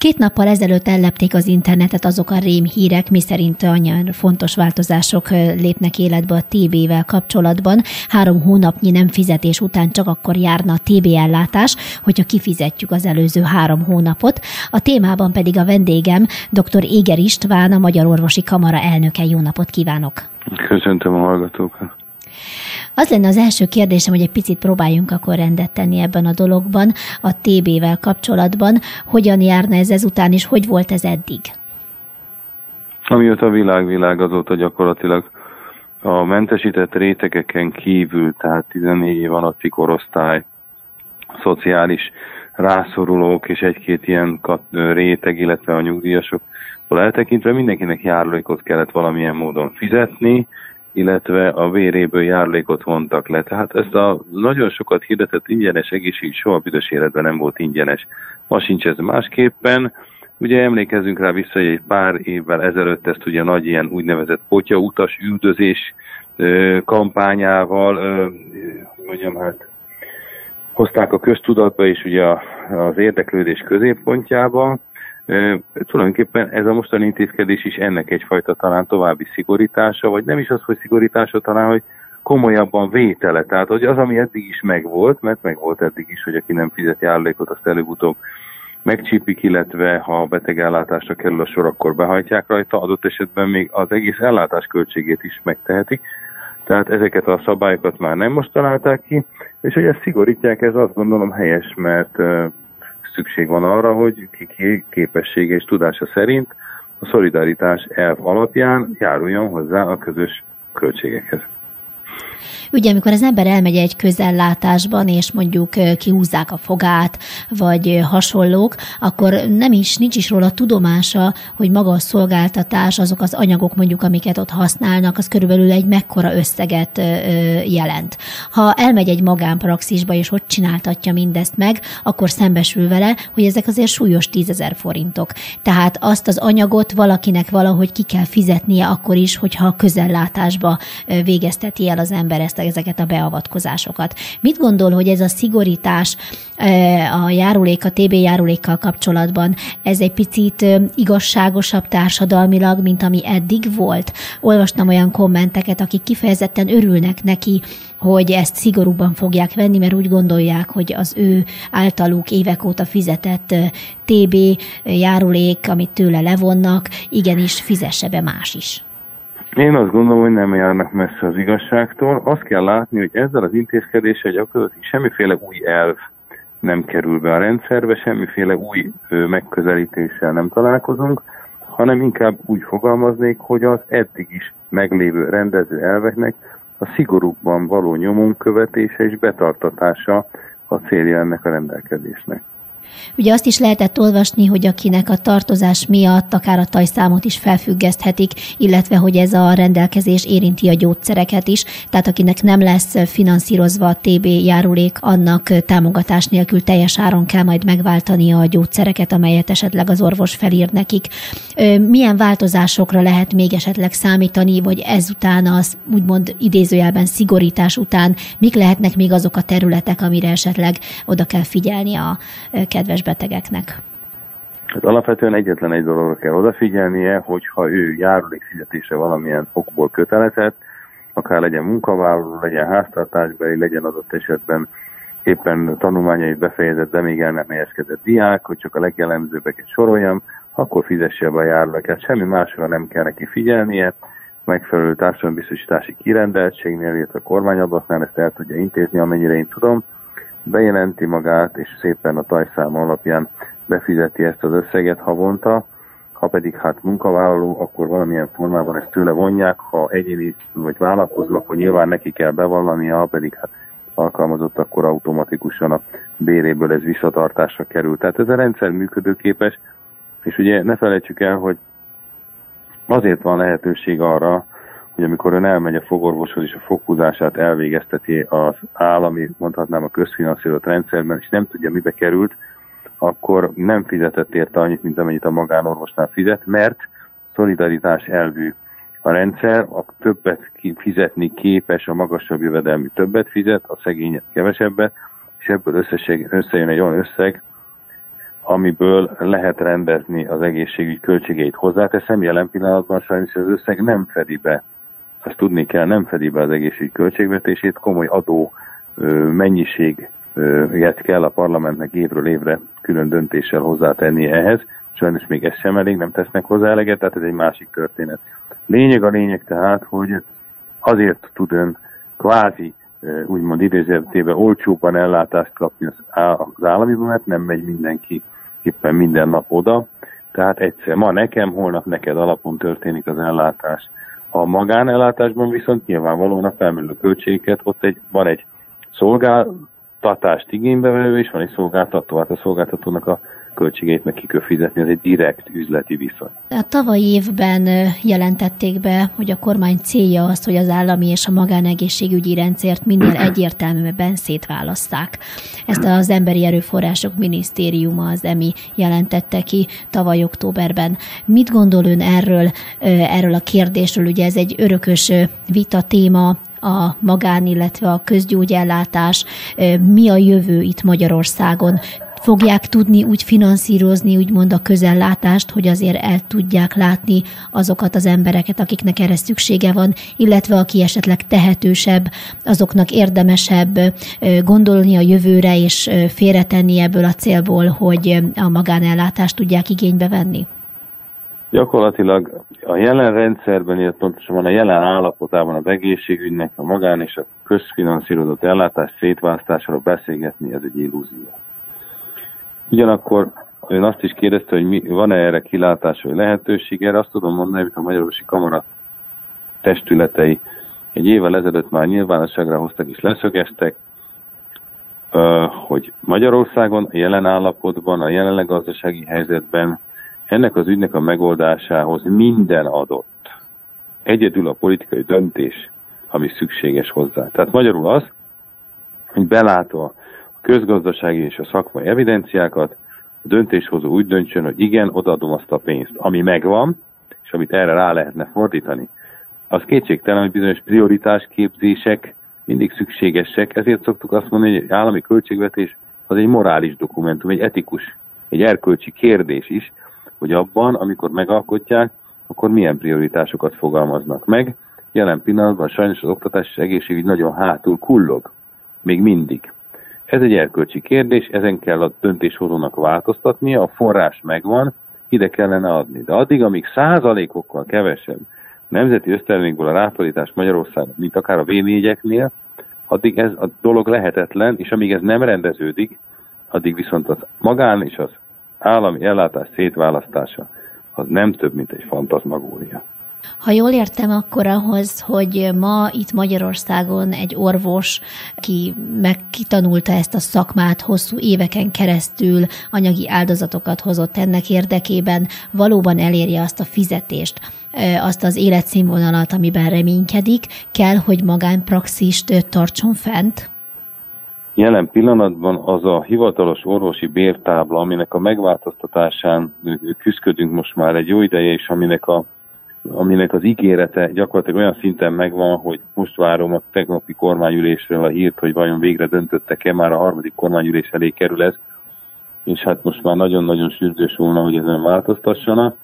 2 nappal ezelőtt ellepték az internetet azok a rémhírek, miszerint olyan fontos változások lépnek életbe a TB-vel kapcsolatban. 3 hónapnyi nem fizetés után csak akkor járna a TB-ellátás, hogyha kifizetjük az előző 3 hónapot. A témában pedig a vendégem, dr. Éger István, a Magyar Orvosi Kamara elnöke. Jó napot kívánok! Köszöntöm a hallgatókat! Az lenne az első kérdésem, hogy egy picit próbáljunk akkor rendet tenni ebben a dologban, a TB-vel kapcsolatban. Hogyan járna ez ezután, és hogy volt ez eddig? Amióta a világ azóta gyakorlatilag a mentesített rétegeken kívül, tehát 14 év alatti korosztály, szociális rászorulók és egy-két ilyen réteg, illetve a nyugdíjasokból eltekintve mindenkinek járulékot kellett valamilyen módon fizetni, illetve a véréből járulékot vontak le. Tehát ezt a nagyon sokat hirdetett ingyenes egészségügy soha büdös életben nem volt ingyenes. Ma sincs ez másképpen. Ugye emlékezzünk rá vissza, hogy egy pár évvel ezelőtt ezt ugye nagy ilyen úgynevezett potyautas üldözés kampányával, hozták a köztudatba és ugye az érdeklődés középpontjába. Tulajdonképpen ez a mostani intézkedés is ennek egyfajta talán további szigorítása, vagy nem is az, hogy szigorítása, talán, hogy komolyabban vétele. Tehát hogy az, ami eddig is megvolt, mert megvolt eddig is, hogy aki nem fizet járulékot, azt előbb-utóbb megcsípik, illetve ha a betegellátásra kerül a sor, akkor behajtják rajta, adott esetben még az egész ellátás költségét is megtehetik. Tehát ezeket a szabályokat már nem most találták ki, és hogy ezt szigorítják, ez azt gondolom helyes, mert szükség van arra, hogy ki képessége és tudása szerint a szolidaritás elv alapján járuljon hozzá a közös költségekhez. Ugye, amikor az ember elmegy egy közellátásban, és mondjuk kihúzzák a fogát, vagy hasonlók, akkor nincs is róla tudomása, hogy maga a szolgáltatás, azok az anyagok mondjuk, amiket ott használnak, az körülbelül egy mekkora összeget jelent. Ha elmegy egy magánpraxisba, és ott csináltatja mindezt meg, akkor szembesül vele, hogy ezek azért súlyos 10 000 forintok. Tehát azt az anyagot valakinek valahogy ki kell fizetnie akkor is, hogyha a közellátásba végezteti el az ember ezeket a beavatkozásokat. Mit gondol, hogy ez a szigorítás a TB járulékkal kapcsolatban, ez egy picit igazságosabb társadalmilag, mint ami eddig volt? Olvastam olyan kommenteket, akik kifejezetten örülnek neki, hogy ezt szigorúbban fogják venni, mert úgy gondolják, hogy az ő általuk évek óta fizetett TB járulék, amit tőle levonnak, igenis fizesse be más is. Én azt gondolom, hogy nem járnak messze az igazságtól. Azt kell látni, hogy ezzel az intézkedéssel gyakorlatilag semmiféle új elv nem kerül be a rendszerbe, semmiféle új megközelítéssel nem találkozunk, hanem inkább úgy fogalmaznék, hogy az eddig is meglévő rendező elveknek a szigorúbban való nyomon követése és betartatása a célja ennek a rendelkezésnek. Ugye azt is lehetett olvasni, hogy akinek a tartozás miatt akár a tajszámot is felfüggeszthetik, illetve hogy ez a rendelkezés érinti a gyógyszereket is, tehát akinek nem lesz finanszírozva a TB járulék, annak támogatás nélkül teljes áron kell majd megváltani a gyógyszereket, amelyet esetleg az orvos felír nekik. Milyen változásokra lehet még esetleg számítani, vagy ezután az úgymond idézőjelben szigorítás után mik lehetnek még azok a területek, amire esetleg oda kell figyelni a kedves betegeknek? Hát alapvetően egyetlen egy dologra kell odafigyelnie, hogyha ő járulékfizetésre valamilyen okból kötelezett, akár legyen munkavállaló, legyen háztartásbeli, legyen adott esetben éppen tanulmányait befejezett, de még el nem helyezkedett diák, hogy csak a legjellemzőbbeket soroljam, akkor fizesse be a járuléket. Semmi másra nem kell neki figyelnie, megfelelő társadalombiztosítási kirendeltségnél, illetve a kormányadatnál ezt el tudja intézni, amennyire én tudom, bejelenti magát, és szépen a tajszám alapján befizeti ezt az összeget havonta, ha pedig munkavállaló, akkor valamilyen formában ezt tőle vonják, ha egyéni vagy vállalkozó, akkor nyilván neki kell bevallania, ha pedig alkalmazott, akkor automatikusan a béréből ez visszatartásra kerül. Tehát ez a rendszer működőképes, és ugye ne felejtsük el, hogy azért van lehetőség arra, hogy amikor ön elmegy a fogorvoshoz és a foghúzását elvégezteti az állami, mondhatnám a közfinanszírozott rendszerben, és nem tudja, mibe került, akkor nem fizetett érte annyit, mint amennyit a magánorvosnál fizet, mert szolidaritás elvű a rendszer, a többet fizetni képes, a magasabb jövedelmű többet fizet, a szegény kevesebbet, és ebből összejön egy olyan összeg, amiből lehet rendezni az egészségügy költségeit. Hozzáteszem, jelen pillanatban sajnos az összeg nem fedi be, azt tudni kell, nem fedi be az egészségügy költségvetését, komoly adó mennyiséget kell a parlamentnek évről évre külön döntéssel hozzátennie ehhez. Sajnos még ez sem elég, nem tesznek hozzá eleget, tehát ez egy másik történet. A lényeg tehát, hogy azért tud ön kvázi, úgymond idézőjelben olcsóbban ellátást kapni az államiban, mert nem megy mindenki éppen minden nap oda. Tehát egyszer ma nekem, holnap neked alapon történik az ellátás. A magánellátásban viszont nyilvánvalóan a felmerülő költségeket, ott van egy szolgáltatást igénybevevő, és van egy szolgáltató, hát a szolgáltatónak a költségeit meg ki kell fizetni, ez egy direkt üzleti viszony. A tavalyi évben jelentették be, hogy a kormány célja az, hogy az állami és a magánegészségügyi rendszert minél egyértelműbben szétválasszák. Ezt az Emberi Erőforrások Minisztériuma, az EMI jelentette ki tavaly októberben. Mit gondol ön erről a kérdésről? Ugye ez egy örökös vita téma, a magán, illetve a közgyógyellátás. Mi a jövő itt Magyarországon? Fogják tudni úgy finanszírozni, úgymond a közellátást, hogy azért el tudják látni azokat az embereket, akiknek erre szüksége van, illetve aki esetleg tehetősebb, azoknak érdemesebb gondolni a jövőre és félretenni ebből a célból, hogy a magánellátást tudják igénybe venni? Gyakorlatilag a jelen rendszerben, illetve pontosabban a jelen állapotában az egészségügynek a magán és a közfinanszírozott ellátás szétválasztásáról beszélgetni, ez egy illúzió. Ugyanakkor ön azt is kérdezte, hogy van-e erre kilátás vagy lehetőség. Erre azt tudom mondani, hogy a Magyarorvosi Kamara testületei egy évvel ezelőtt már nyilvánosságra hoztak és leszögeztek, hogy Magyarországon a jelen állapotban, a jelenleg gazdasági helyzetben ennek az ügynek a megoldásához minden adott. Egyedül a politikai döntés, ami szükséges hozzá. Tehát magyarul az, hogy belátva a közgazdasági és a szakmai evidenciákat, a döntéshozó úgy döntsön, hogy igen, odaadom azt a pénzt, ami megvan, és amit erre rá lehetne fordítani. Az kétségtelen, hogy bizonyos prioritásképzések mindig szükségesek, ezért szoktuk azt mondani, hogy egy állami költségvetés az egy morális dokumentum, egy etikus, egy erkölcsi kérdés is, hogy abban, amikor megalkotják, akkor milyen prioritásokat fogalmaznak meg. Jelen pillanatban sajnos az oktatás és egészségügy nagyon hátul kullog. Még mindig. Ez egy erkölcsi kérdés, ezen kell a döntéshozónak változtatnia, a forrás megvan, ide kellene adni. De addig, amíg százalékokkal kevesebb nemzeti össztermékből a ráfordítás Magyarországon, mint akár a V4-eknél, addig ez a dolog lehetetlen, és amíg ez nem rendeződik, addig viszont az magán és az állami ellátás szétválasztása az nem több, mint egy fantazmagória. Ha jól értem, akkor ahhoz, hogy ma itt Magyarországon egy orvos, ki megtanulta ezt a szakmát, hosszú éveken keresztül anyagi áldozatokat hozott ennek érdekében, valóban elérje azt a fizetést, azt az életszínvonalat, amiben reménykedik, kell, hogy magánpraxist tartson fent? Jelen pillanatban az a hivatalos orvosi bértábla, aminek a megváltoztatásán küzdködünk most már egy jó ideje, és aminek az ígérete gyakorlatilag olyan szinten megvan, hogy most várom a tegnapi kormányülésről a hírt, hogy vajon végre döntöttek-e, már a harmadik kormányülés elé kerül ez, és hát most már nagyon-nagyon sürgős volna, hogy ezen változtassanak.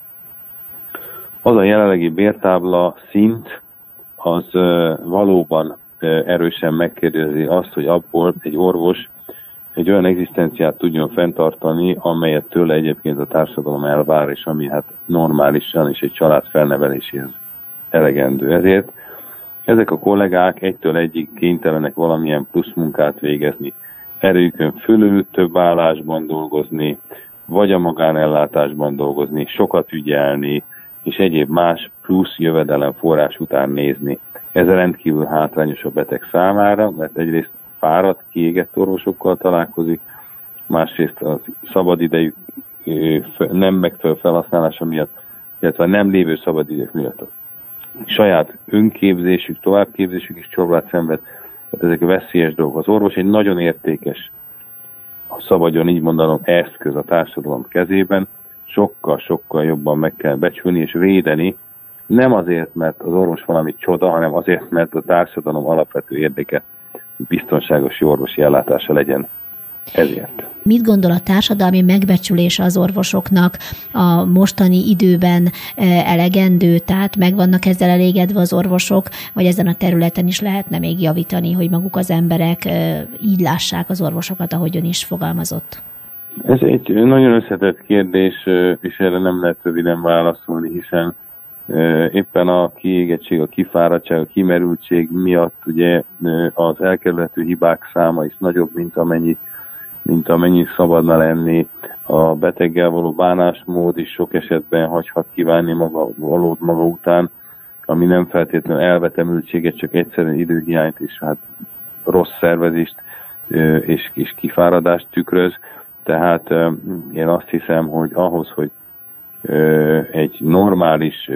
Az a jelenlegi bértábla szint, az valóban erősen megkérdezi azt, hogy abból egy orvos egy olyan egzisztenciát tudjon fenntartani, amelyet tőle egyébként a társadalom elvár, és ami hát normálisan is egy család felneveléséhez elegendő. Ezért ezek a kollégák egytől egyig kénytelenek valamilyen plusz munkát végezni, erőjükön fölül több állásban dolgozni, vagy a magánellátásban dolgozni, sokat ügyelni, és egyéb más plusz jövedelemforrás után nézni. Ez rendkívül hátrányos a beteg számára, mert egyrészt fáradt, kiégett orvosokkal találkozik, másrészt a szabadidejük nem megfelelő felhasználása miatt, illetve a nem lévő szabadidejük miatt a saját önképzésük, továbbképzésük is csorbát szenved, tehát ezek a veszélyes dolgok. Az orvos egy nagyon értékes, szabadjon így mondanom, eszköz a társadalom kezében, sokkal jobban meg kell becsülni és védeni, nem azért, mert az orvos valami csoda, hanem azért, mert a társadalom alapvető érdeke biztonságos jó orvosi ellátása legyen Ezért. Mit gondol a társadalmi megbecsülése az orvosoknak a mostani időben elegendő, tehát meg vannak ezzel elégedve az orvosok, vagy ezen a területen is lehetne még javítani, hogy maguk az emberek így lássák az orvosokat, ahogy ön is fogalmazott? Ez egy nagyon összetett kérdés, és erre nem lehet röviden válaszolni, hiszen éppen a kiégettség, a kifáradtság, a kimerültség miatt ugye az elkerülhető hibák száma is nagyobb, mint amennyi szabadna lenni. A beteggel való bánásmód is sok esetben hagyhat kívánni maga után, ami nem feltétlenül elvetemültséget, csak egyszerűen időhiányt és hát rossz szervezést és kifáradást tükröz. Tehát én azt hiszem, hogy ahhoz, hogy egy normális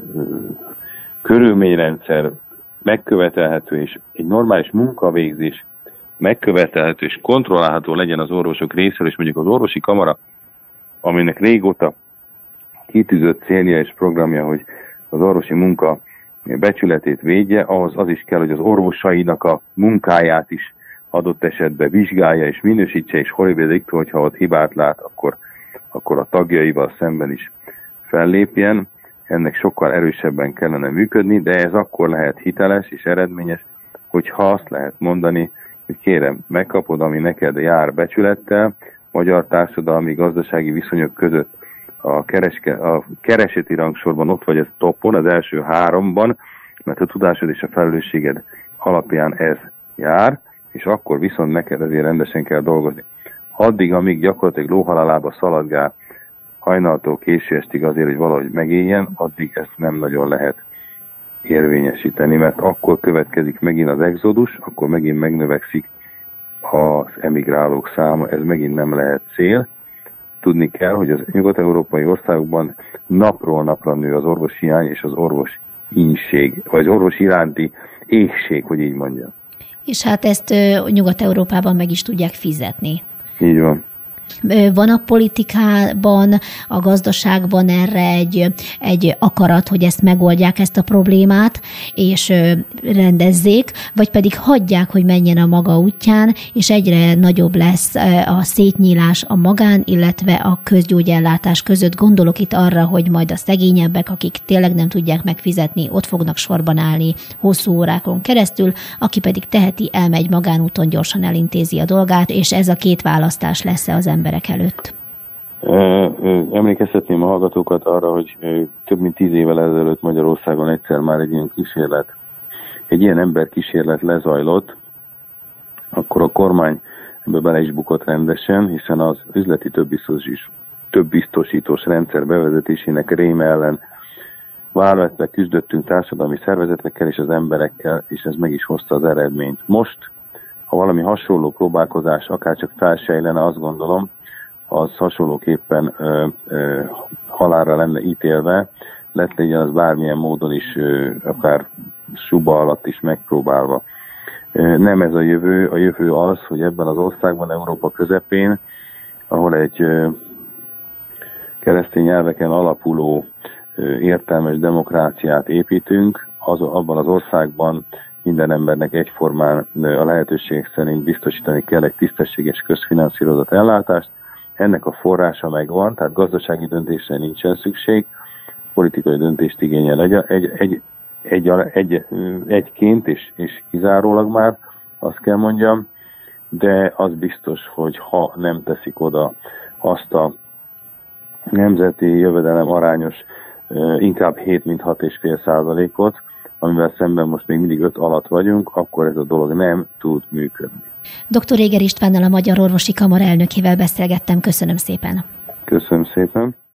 körülményrendszer megkövetelhető, és egy normális munkavégzés megkövetelhető és kontrollálható legyen az orvosok részéről, és mondjuk az orvosi kamara, aminek régóta kitűzött célja és programja, hogy az orvosi munka becsületét védje, ahhoz az is kell, hogy az orvosainak a munkáját is adott esetben vizsgálja és minősítse, és horribilik, hogyha ott hibát lát, akkor a tagjaival szemben is fellépjen. Ennek sokkal erősebben kellene működni, de ez akkor lehet hiteles és eredményes, hogyha azt lehet mondani, hogy kérem, megkapod, ami neked jár becsülettel, magyar társadalmi gazdasági viszonyok között a kereseti rangsorban ott vagy ez toppon, az első 3-ban, mert a tudásod és a felelősséged alapján ez jár, és akkor viszont neked ezért rendesen kell dolgozni. Addig, amíg gyakorlatilag lóhalálába szaladgál hajnaltól késő estig azért, hogy valahogy megéljen, addig ezt nem nagyon lehet érvényesíteni, mert akkor következik megint az exodus, akkor megint megnövekszik az emigrálók száma, ez megint nem lehet cél. Tudni kell, hogy az nyugat-európai országokban napról napra nő az orvoshiány és az orvosínség, vagy az orvos iránti éhség, hogy így mondjam. És hát ezt Nyugat-Európában meg is tudják fizetni. Így van. Van a politikában, a gazdaságban erre egy akarat, hogy ezt megoldják, ezt a problémát, és rendezzék, vagy pedig hagyják, hogy menjen a maga útján, és egyre nagyobb lesz a szétnyílás a magán, illetve a közgyógyellátás között. Gondolok itt arra, hogy majd a szegényebbek, akik tényleg nem tudják megfizetni, ott fognak sorban állni hosszú órákon keresztül, aki pedig teheti, elmegy magánúton, gyorsan elintézi a dolgát, és ez a két választás lesz az emberek előtt. Emlékeztetném a hallgatókat arra, hogy több mint 10 évvel ezelőtt Magyarországon egyszer már egy ilyen emberkísérlet lezajlott, akkor a kormány ebbe bele is bukott rendesen, hiszen az üzleti többbiztosítós rendszer bevezetésének réme ellen válvetve küzdöttünk társadalmi szervezetekkel és az emberekkel, és ez meg is hozta az eredményt. Most, ha valami hasonló próbálkozás akárcsak felsejlene, azt gondolom, az hasonlóképpen halálra lenne ítélve, lett legyen az bármilyen módon is, akár suba alatt is megpróbálva. Nem ez a jövő az, hogy ebben az országban, Európa közepén, ahol egy keresztény elveken alapuló értelmes demokráciát építünk, abban az országban minden embernek egyformán a lehetőségek szerint biztosítani kell egy tisztességes közfinanszírozott ellátást. Ennek a forrása megvan, tehát gazdasági döntésre nincsen szükség, politikai döntést igényel egyként és kizárólag már, azt kell mondjam, de az biztos, hogy ha nem teszik oda azt a nemzeti jövedelem arányos inkább 7 mint 6,5%-ot, amivel szemben most még mindig 5 alatt vagyunk, akkor ez a dolog nem tud működni. Dr. Réger Istvánnal, a Magyar Orvosi Kamara elnökével beszélgettem. Köszönöm szépen. Köszönöm szépen.